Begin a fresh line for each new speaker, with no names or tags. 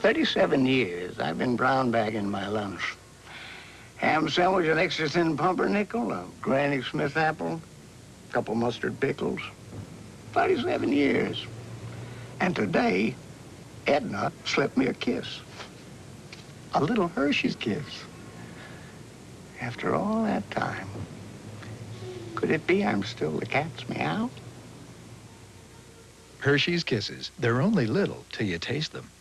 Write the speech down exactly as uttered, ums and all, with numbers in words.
thirty-seven years I've been brown bagging my lunch. Ham sandwich, an extra thin pumpernickel, a Granny Smith apple, a couple mustard pickles. thirty-seven years. And today, Edna slipped me a kiss. A little Hershey's kiss. After all that time, could it be I'm still the cat's meow?
Hershey's Kisses. They're only little till you taste them.